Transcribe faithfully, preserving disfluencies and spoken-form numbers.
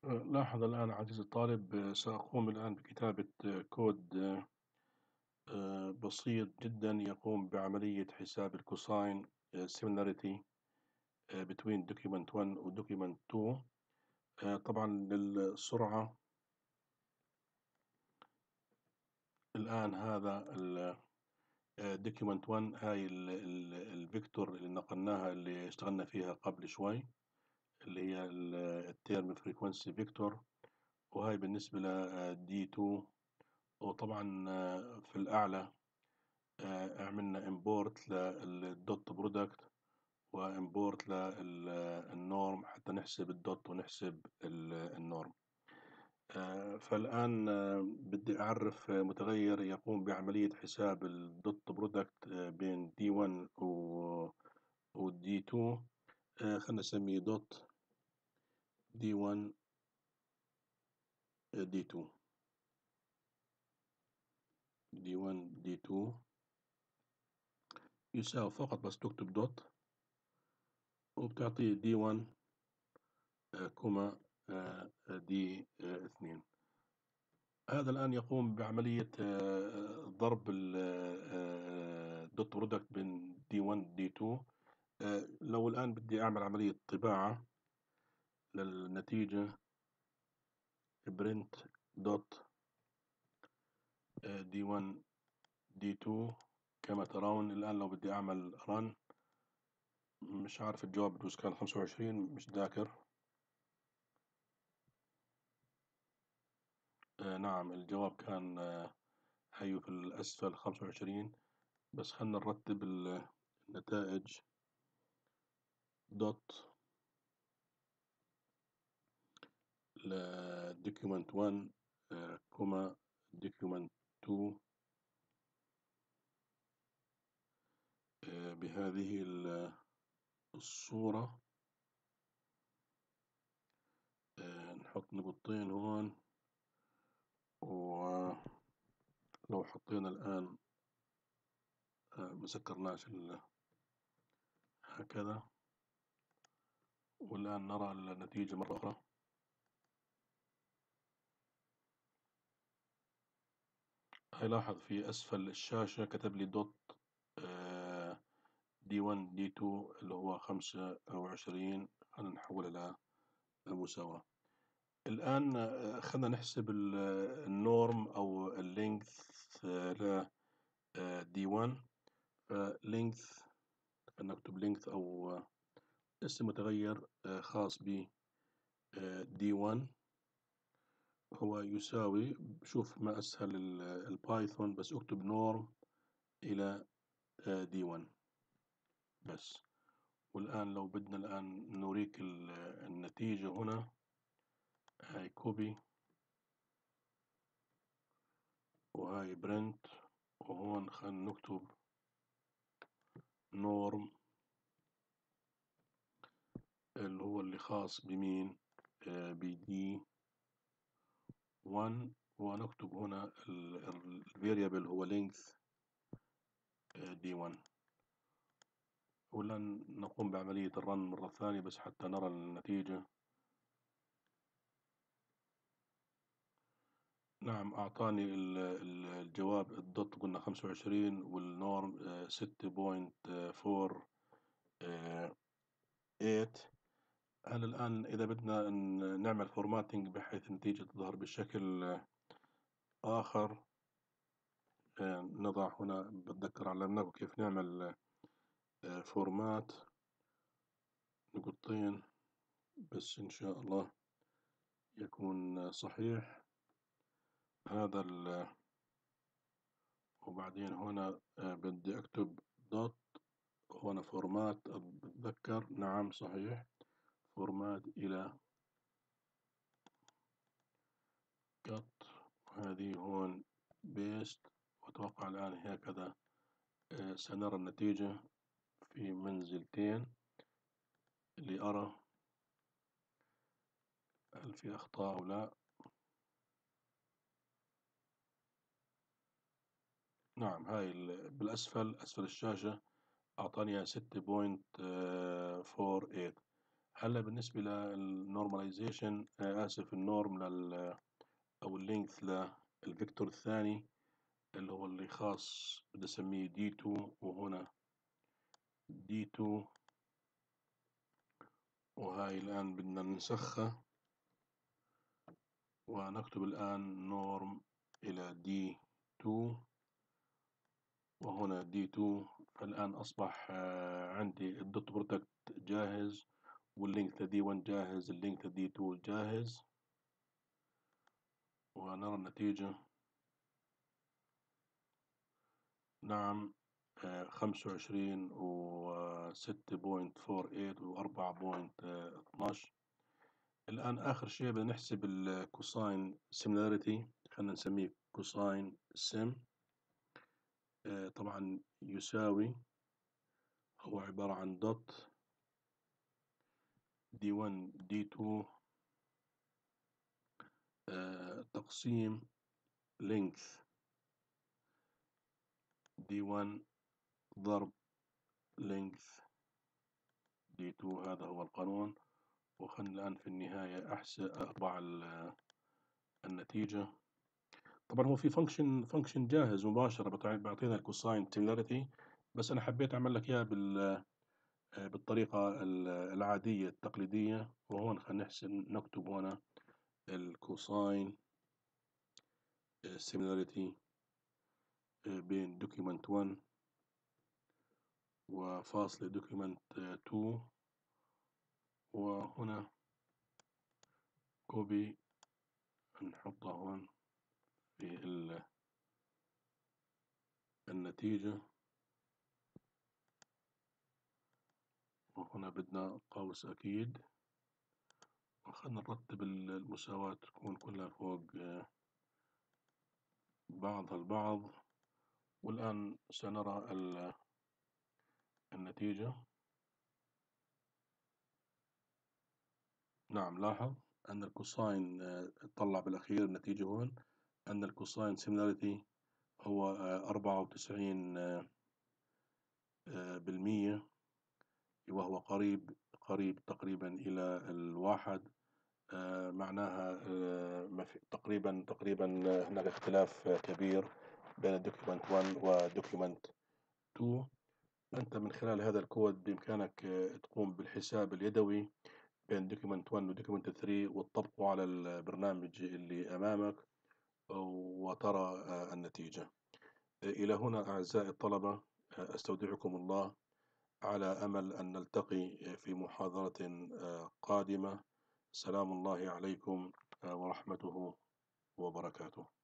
لاحظ الآن عزيزي الطالب، سأقوم الآن بكتابة كود آه، بسيط جدا يقوم بعملية حساب الكوساين similarity between document one و document two. آه، طبعا للسرعة الآن هذا ال document one هاي الفيكتور اللي نقلناها اللي اشتغلنا فيها قبل شوي، اللي هي التيرم فريكونسي فيكتور، وهاي بالنسبة ل دي تو. وطبعا آه، في الأعلى آه، عملنا امبورت للدوت برودكت وامبورت للنورم حتى نحسب الدوت ونحسب النورم. آه، فالآن آه، بدي أعرف متغير يقوم بعملية حساب الدوت برودكت بين دي واحد و دي تو. خلنا نسميه دوت دي واحد دي تو دي واحد دي تو يساوي فقط بس تكتب دوت وبتعطيه دي واحد كوما دي اثنين. هذا الآن يقوم بعملية آه، ضرب الدوت برودكت بين دي واحد دي تو. لو الآن بدي أعمل عملية طباعة للنتيجة برنت دوت دي واحد دي تو كما ترون. الآن لو بدي أعمل رن، مش عارف الجواب بجوز كان خمسة وعشرين، مش ذاكر. آه نعم الجواب كان آه هيو في الأسفل خمسة وعشرين. بس خلنا نرتب النتائج. دوت لدوكيومنت واحد كوما دوكيومنت تو بهذه الصورة. آه، نحط نقطتين هون، ولو حطينا الآن آه، مسكرناش هكذا. والآن نرى النتيجة مرة أخرى. هيلاحظ في أسفل الشاشة كتب لي دوت دي واحد دي تو اللي هو خمسة وعشرين. خلينا نحول إلى مساواة. الآن آه، خلينا نحسب النورم أو اللينث ل دي واحد. فلينث نكتب لينث أو آه، اسم متغير آه، خاص ب دي واحد هو يساوي، شوف ما أسهل البايثون، بس اكتب نورم إلى دي واحد بس. والآن لو بدنا الآن نوريك النتيجة هنا، هاي كوبي وهاي برنت، وهون خلينا نكتب نورم اللي هو اللي خاص بمين بدي واحد، ونكتب هنا الفاريبل هو length دي واحد. ولن نقوم بعملية الرن مرة ثانية بس حتى نرى النتيجة. نعم أعطاني الجواب الدوت قلنا خمسة وعشرين والنورم ستة بوينت فور ايت. هل الآن إذا بدنا نعمل فورماتنج بحيث النتيجة تظهر بشكل آخر، نضع هنا، بتذكر علمناكم كيف نعمل فورمات نقطتين بس إن شاء الله يكون صحيح هذا ال. وبعدين هنا بدي أكتب دوت هنا فورمات، أتذكر نعم صحيح، فورمات إلى كت، وهذه هون بيست. وأتوقع الآن هكذا سنرى النتيجة في منزلتين لأرى هل في أخطاء أو لا. نعم هاي بالأسفل أسفل الشاشة أعطاني ستة بوينت فور ايت. هلا بالنسبة للنورماليزيشن، آسف، النورم لل أو اللينث للفيكتور الثاني اللي هو اللي خاص بدي أسميه دي تو، وهنا دي تو، وهاي الآن بدنا ننسخها ونكتب الآن نورم إلى دي تو، وهنا دي تو. فالآن أصبح عندي الدوت برودكت جاهز، واللينك دي واحد جاهز، اللينك دي تو جاهز، ونرى النتيجة. نعم، خمسة وعشرين وستة بوينت فور ايت وأربعة بوينت اثناش. الآن آخر شيء بدنا نحسب الكوساين سيميلاريتي، خلينا نسميه كوساين سيم. طبعا يساوي، هو عبارة عن دوت دي واحد دي تو تقسيم لينث دي واحد ضرب لينث دي تو. هذا هو القانون. وخلنا الآن في النهاية أحسب أطبع النتيجة. طبعا هو في فانكشن فانكشن جاهز مباشرة بيعطينا الكوساين سيميلاريتي، بس أنا حبيت أعمل لك إياه بال بالطريقة العادية التقليدية. وهون خلينا نحسب نكتب هنا الكوساين سيميلاريتي بين دوكيمنت واحد وفاصلة دوكيمنت اثنين، وهنا كوبي نحطها هون في النتيجة. وهنا بدنا قوس أكيد، وخلنا نرتب المساواة تكون كلها فوق بعضها البعض. والآن سنرى النتيجة. نعم، لاحظ أن الكوساين طلع بالأخير النتيجة هون أن الكوساين سيميلاريتي هو أربعة وتسعين بالمية، وهو قريب قريب تقريبا إلى الواحد. معناها ما في تقريبا تقريبا هناك اختلاف كبير بين دوكيمنت واحد ودوكيمنت اثنين. أنت من خلال هذا الكود بإمكانك تقوم بالحساب اليدوي بين دوكيمنت واحد ودوكيمنت ثلاثة وتطبقه على البرنامج اللي أمامك وترى النتيجة. إلى هنا أعزائي الطلبة، أستودعكم الله على أمل أن نلتقي في محاضرة قادمة. سلام الله عليكم ورحمته وبركاته.